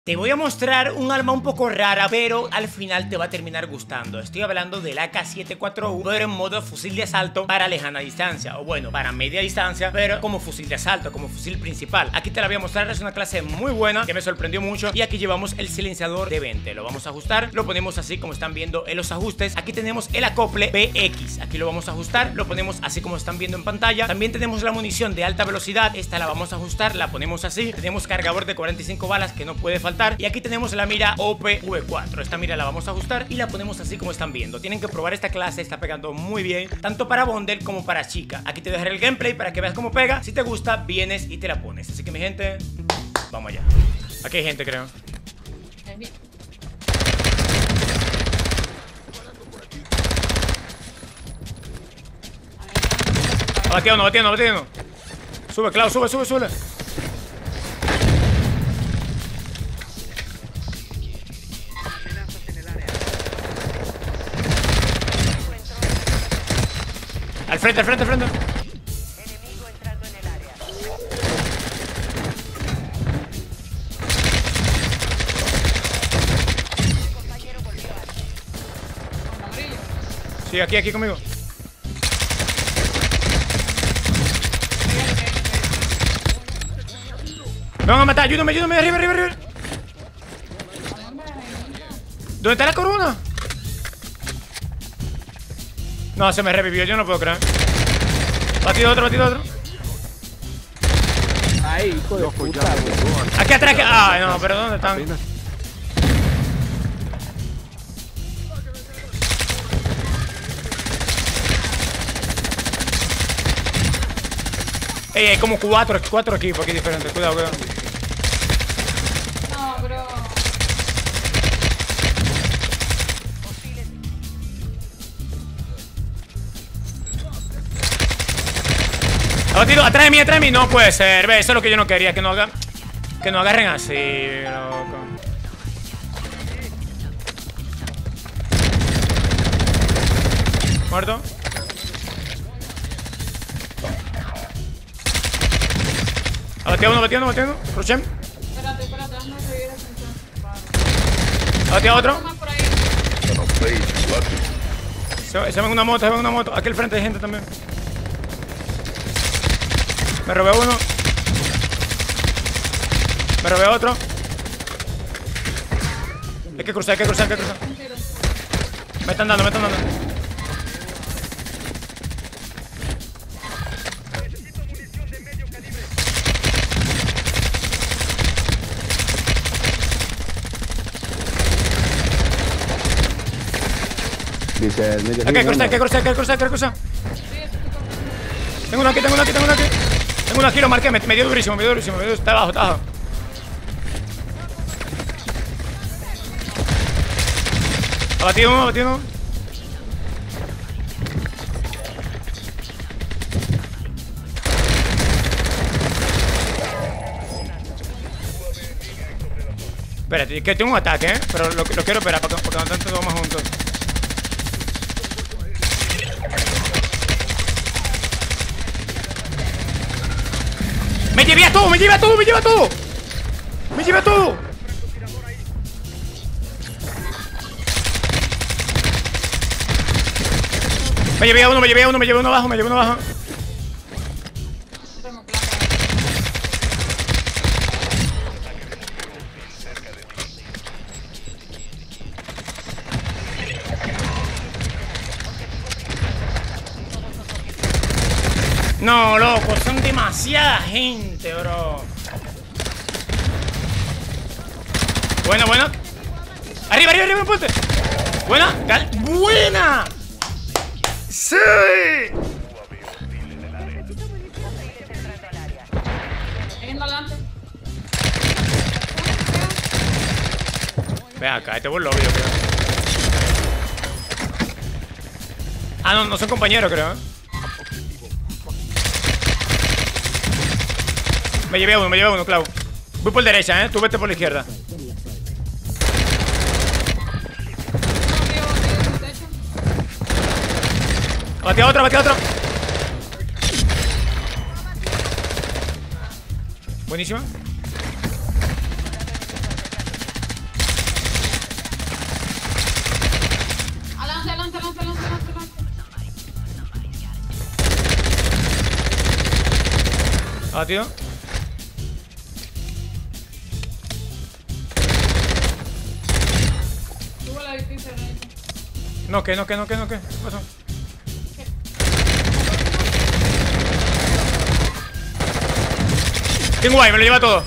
Te voy a mostrar un arma un poco rara, pero al final te va a terminar gustando. Estoy hablando del AK-741, pero en modo fusil de asalto para lejana distancia, o bueno, para media distancia, pero como fusil de asalto, como fusil principal. Aquí te la voy a mostrar, es una clase muy buena, que me sorprendió mucho. Y aquí llevamos el silenciador de 20, lo vamos a ajustar, lo ponemos así como están viendo en los ajustes. Aquí tenemos el acople PX, aquí lo vamos a ajustar, lo ponemos así como están viendo en pantalla. También tenemos la munición de alta velocidad, esta la vamos a ajustar, la ponemos así. Tenemos cargador de 45 balas que no puede faltar. Y aquí tenemos la mira OPV4. Esta mira la vamos a ajustar y la ponemos así como están viendo. Tienen que probar esta clase, está pegando muy bien, tanto para bundle como para chica. Aquí te dejaré el gameplay para que veas cómo pega. Si te gusta, vienes y te la pones. Así que mi gente, vamos allá. Aquí hay gente, creo. Batiendo, batiendo, batiendo. Sube, Clau, sube, sube, sube. Al frente, al frente, al frente. Enemigo entrando en el área. El compañero volvió a... Sí, aquí, aquí conmigo. Me van a matar, ayúdame, ayúdame, arriba, arriba, arriba. ¿Dónde está la corona? No, se me revivió, yo no puedo creer. Batido otro, batido otro. Ay, hijo de puta, güey. Aquí atrás, que... Ay, no, pero ¿dónde están? Ey, hay como cuatro equipos aquí diferentes. Cuidado, cuidado. No, bro. Abatido, atrás de mí, no puede ser. Ve, eso es lo que yo no quería, que no agarren así, loco. Muerto. Abatido uno, batiendo, batiendo. Rushem. Espérate, espérate, déjame seguir ascendiendo. Abatido otro. Más por ahí. Se ven una moto, se ven una moto. Aquí al frente hay gente también. Me robé uno. Me robé otro. Hay que cruzar, hay que cruzar, hay que cruzar. Me están dando, me están dando. Dice el medio. Hay que cruzar, hay que cruzar, hay que cruzar, hay que cruzar. Tengo uno aquí, tengo uno aquí, tengo uno aquí. Tengo uno aquí, lo marqué, me dio durísimo, me dio durísimo, me dio... Está abajo, está abajo. Abatido uno, abatido uno. Espérate, que tengo un ataque, pero lo quiero esperar porque no tanto vamos juntos. ¡Me llevé a todo! ¡Me llevé a todo! ¡Me llevé a todo! ¡Me llevé a todo! Me llevé a uno, me llevé a uno, me llevé a uno abajo, me llevé a uno abajo. Tengo placa. No, loco, son demasiada gente, bro. Buena, buena. Arriba, arriba, arriba, ponte. Buena, buena. Sí. Yendo adelante. Ve acá, este es el lobby, yo creo. Ah, no, no son compañeros, creo, Me llevé uno, Clau. Voy por derecha, tú vete por la izquierda. Bate a otro, bate a otro. Buenísima. Batido. Subo la edificio, Renito. No, que. ¿Qué pasó? Tengo guay, me lo lleva todo.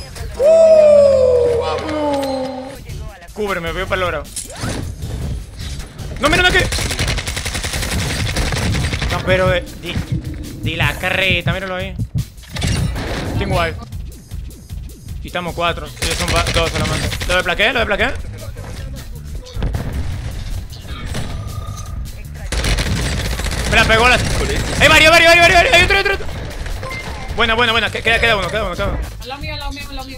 Cúbreme, veo para el oro. No, mira, no, que. No, pero di la carreta, míralo ahí. Tengo guay. Y estamos 4. Ellos son 2 solamente. ¿Lo de plaqué? Me la pegó la. ¡Hay varios! ¡Hay otro! Buena. Queda uno. Al lado mío.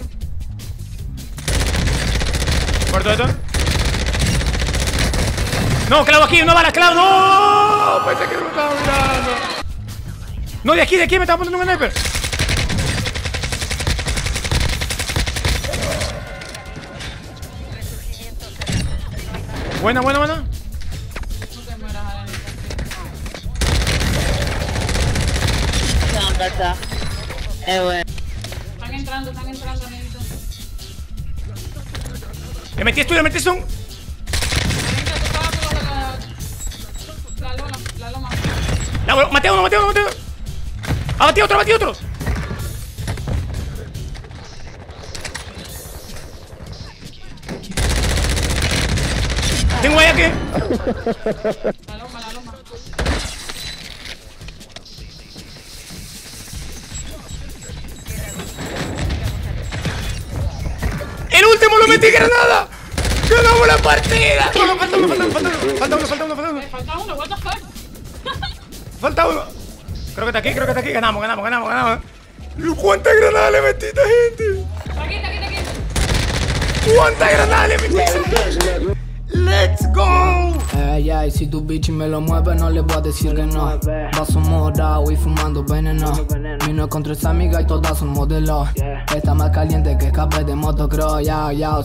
¿Muerto esto? No, clavo aquí, una bala, clavo. No, pensé que no me estaba mirando. No, de aquí me estaba poniendo un sniper. Buena. No te mueras, Renito. Están entrando, Renito. Le metí un. Renito, tú pagas por la loma. Maté a uno. Batí otro. Tengo ahí aquí. La loma. El último lo metí, granada. ¡Ganamos la partida! No, falta uno. Falta uno, what the fuck. Falta uno. Creo que está aquí. Ganamos. ¿Cuántas granadas le metí a esta gente? Aquí. ¿Cuántas granadas le metí a esta gente? ¡Let's go! Y si tu bitch me lo mueve, no le voy a decir que no. Vaso morado y fumando veneno. Vino con 3 amigas y todas son modelos. Está más caliente que escape de motocross. Ya,